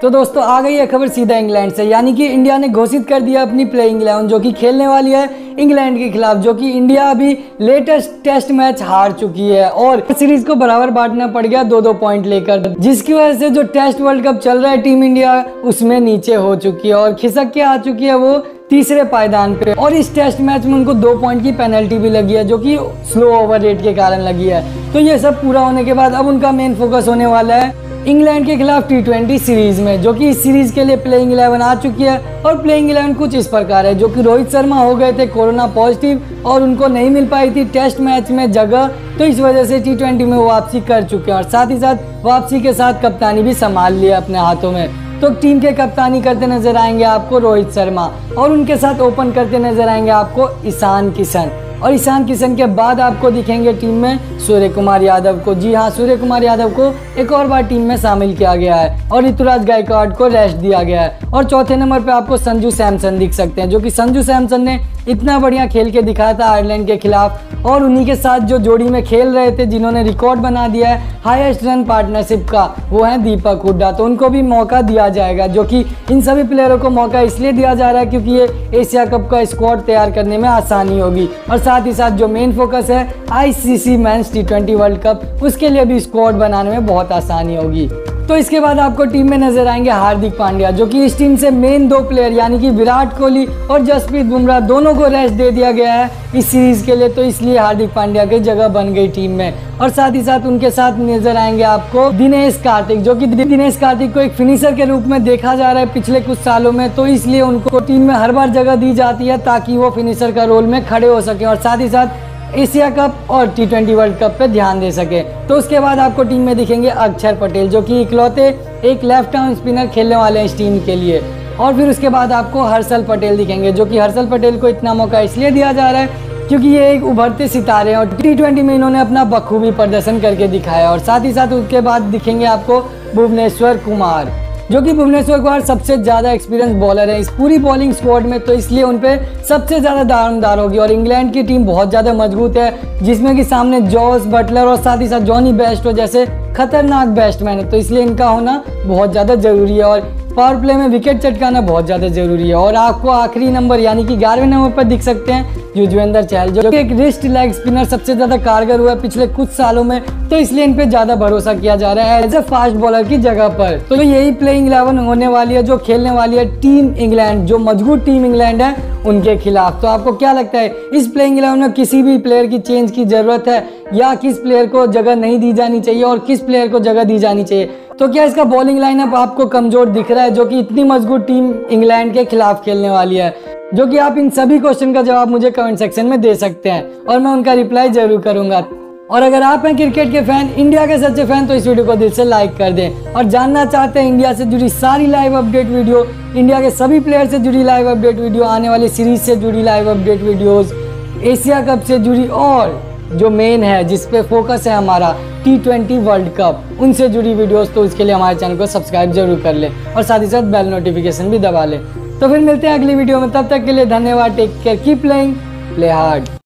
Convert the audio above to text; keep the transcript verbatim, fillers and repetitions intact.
तो दोस्तों आ गई है खबर सीधा इंग्लैंड से, यानी कि इंडिया ने घोषित कर दिया अपनी प्लेइंग इलेवन जो कि खेलने वाली है इंग्लैंड के खिलाफ, जो कि इंडिया अभी लेटेस्ट टेस्ट मैच हार चुकी है और सीरीज को बराबर बांटना पड़ गया दो दो पॉइंट लेकर, जिसकी वजह से जो टेस्ट वर्ल्ड कप चल रहा है टीम इंडिया उसमें नीचे हो चुकी है और खिसक के आ चुकी है वो तीसरे पायदान पे। और इस टेस्ट मैच में उनको दो पॉइंट की पेनल्टी भी लगी है जो कि स्लो ओवर रेट के कारण लगी है। तो ये सब पूरा होने के बाद अब उनका मेन फोकस होने वाला है इंग्लैंड के खिलाफ टी ट्वेंटी सीरीज में, जो कि इस सीरीज के लिए प्लेइंग इलेवन आ चुकी है। और प्लेइंग इलेवन कुछ इस प्रकार है, जो कि रोहित शर्मा हो गए थे कोरोना पॉजिटिव और उनको नहीं मिल पाई थी टेस्ट मैच में जगह, तो इस वजह से टी ट्वेंटी में वापसी कर चुके हैं और साथ ही साथ वापसी के साथ कप्तानी भी संभाल लिया अपने हाथों में। तो टीम के कप्तानी करते नजर आएंगे आपको रोहित शर्मा और उनके साथ ओपन करते नजर आएंगे आपको ईशान किशन, और ईशान किशन के बाद आपको दिखेंगे टीम में सूर्य कुमार यादव को। जी हाँ, सूर्य कुमार यादव को एक और बार टीम में शामिल किया गया है और ऋतुराज गायकवाड़ को रेस्ट दिया गया है। और चौथे नंबर पे आपको संजू सैमसन दिख सकते हैं, जो कि संजू सैमसन ने इतना बढ़िया खेल के दिखाया था आयरलैंड के खिलाफ, और उन्हीं के साथ जो जोड़ी में खेल रहे थे जिन्होंने रिकॉर्ड बना दिया है हाईएस्ट रन पार्टनरशिप का, वो है दीपक हुड्डा। तो उनको भी मौका दिया जाएगा, जो कि इन सभी प्लेयरों को मौका इसलिए दिया जा रहा है क्योंकि ये एशिया कप का स्क्वाड तैयार करने में आसानी होगी। और साथ ही साथ जो मेन फोकस है ICC men's T twenty world cup, उसके लिए भी स्क्वाड बनाने में बहुत आसानी होगी। तो इसके बाद आपको टीम में नजर आएंगे हार्दिक पांड्या, जो कि इस टीम से मेन दो प्लेयर यानी कि विराट कोहली और जसप्रीत बुमराह दोनों को रेस्ट दे दिया गया है इस सीरीज के लिए, तो इसलिए हार्दिक पांड्या की जगह बन गई टीम में। और साथ ही साथ उनके साथ नजर आएंगे आपको दिनेश कार्तिक, जो कि दिनेश कार्तिक को एक फिनिशर के रूप में देखा जा रहा है पिछले कुछ सालों में, तो इसलिए उनको टीम में हर बार जगह दी जाती है ताकि वो फिनिशर का रोल में खड़े हो सके और साथ ही साथ एशिया कप और टी ट्वेंटी वर्ल्ड कप पे ध्यान दे सके। तो उसके बाद आपको टीम में दिखेंगे अक्षर पटेल, जो कि इकलौते एक लेफ्ट आर्म स्पिनर खेलने वाले हैं इस टीम के लिए। और फिर उसके बाद आपको हर्षल पटेल दिखेंगे, जो कि हर्षल पटेल को इतना मौका इसलिए दिया जा रहा है क्योंकि ये एक उभरते सितारे हैं और टी ट्वेंटी में इन्होंने अपना बखूबी प्रदर्शन करके दिखाया। और साथ ही साथ उसके बाद दिखेंगे आपको भुवनेश्वर कुमार, जो कि भुवनेश्वर कुमार सबसे ज़्यादा एक्सपीरियंस बॉलर है इस पूरी बॉलिंग स्क्वाड में, तो इसलिए उन पे सबसे ज़्यादा दारोमदार होगी। और इंग्लैंड की टीम बहुत ज़्यादा मजबूत है, जिसमें कि सामने जॉस बटलर और साथ ही साथ जॉनी बेस्टो जैसे खतरनाक बैट्समैन है, तो इसलिए इनका होना बहुत ज़्यादा ज़रूरी है और पावर प्ले में विकेट चटकाना बहुत ज़्यादा ज़रूरी है। और आपको आखिरी नंबर यानी कि ग्यारहवें नंबर पर दिख सकते हैं युजवेंद्र चहल, जो कि एक रिस्ट लेग स्पिनर सबसे ज़्यादा कारगर हुआ है पिछले कुछ सालों में, तो इसलिए इन पे ज़्यादा भरोसा किया जा रहा है एज ए फास्ट बॉलर की जगह पर। तो यही प्लेइंग इलेवन होने वाली है जो खेलने वाली है टीम इंग्लैंड, जो मजबूत टीम इंग्लैंड है उनके खिलाफ। तो आपको क्या लगता है इस प्लेइंग इलेवन में किसी भी प्लेयर की चेंज की जरूरत है या किस प्लेयर को जगह नहीं दी जानी चाहिए और किस प्लेयर को जगह दी जानी चाहिए? तो क्या इसका बॉलिंग लाइनअप आपको कमजोर दिख रहा है, जो कि इतनी मजबूत टीम इंग्लैंड के खिलाफ खेलने वाली है? जो कि आप इन सभी क्वेश्चन का जवाब मुझे कमेंट सेक्शन में दे सकते हैं और मैं उनका रिप्लाई जरूर करूंगा। और अगर आप हैं क्रिकेट के फैन, इंडिया के सच्चे फैन, तो इस वीडियो को दिल से लाइक कर दें। और जानना चाहते हैं इंडिया से जुड़ी सारी लाइव अपडेट वीडियो, इंडिया के सभी प्लेयर से जुड़ी लाइव अपडेट वीडियो, आने वाली सीरीज से जुड़ी live update videos, Asia cup से जुड़ी और जो मेन है जिस पे फोकस है हमारा टी ट्वेंटी वर्ल्ड कप, उनसे जुड़ी वीडियोस, तो उसके लिए हमारे चैनल को सब्सक्राइब जरूर कर ले और साथ ही साथ बेल नोटिफिकेशन भी दबा ले। तो फिर मिलते हैं अगली वीडियो में, तब तक के लिए धन्यवाद, take care, keep playing, play hard.